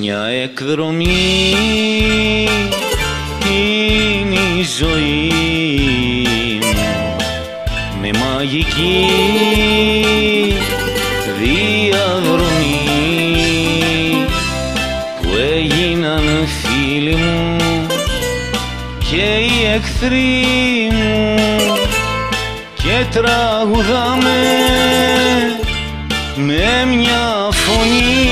Μια εκδρομή είναι η ζωή μου, με μαγική διαδρομή που έγιναν φίλοι μου και οι εχθροί μου και τραγουδάμε με μια φωνή.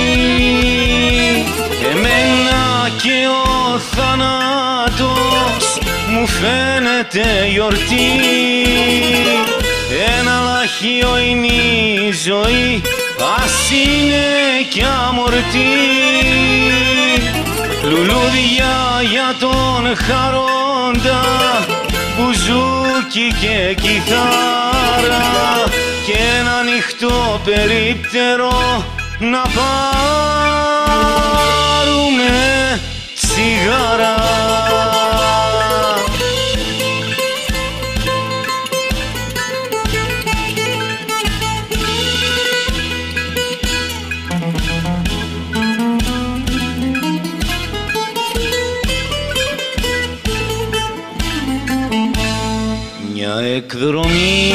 Εμένα και ο θάνατος μου φαίνεται γιορτή, ένα λαχείο είναι η ζωή, ας είναι κι αμορτή. Λουλούδια για τον χαρόντα, μπουζούκι και κιθάρα και ένα ανοιχτό περίπτερο να πάρουμε τσιγάρα. Μια εκδρομή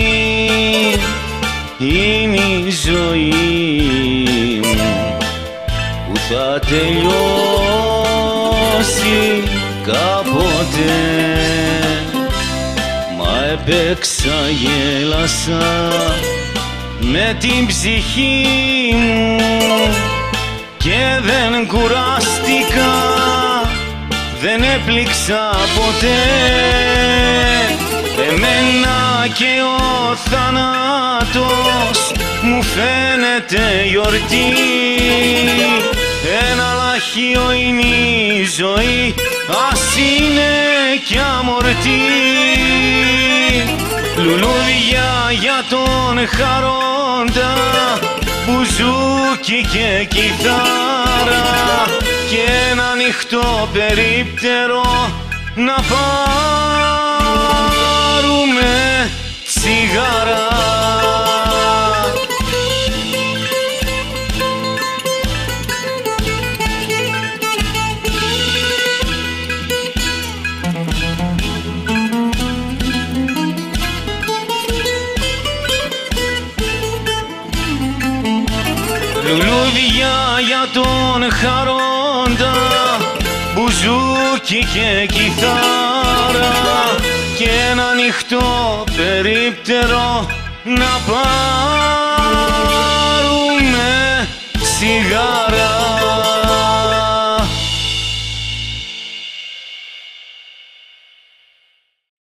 είναι η ζωή μου που θα τελειώσει κάποτε, μα έπαιξα, γέλασα με την ψυχή μου και δεν κουράστηκα, δεν έπληξα ποτέ. Εμένα και ο θάνατος μου φαίνεται γιορτή, ένα λαχείο είναι η ζωή, ας είναι κι αμορτή. Λουλούδια για τον χαρόντα, μπουζούκι και κιθάρα και ένα ανοιχτό περίπτερο να πάρουμε τσιγάρα. Λουλούδια για τον χαρόντα, μπουζούκι και κιθάρα και ένα ανοιχτό περίπτερο να πάρουμε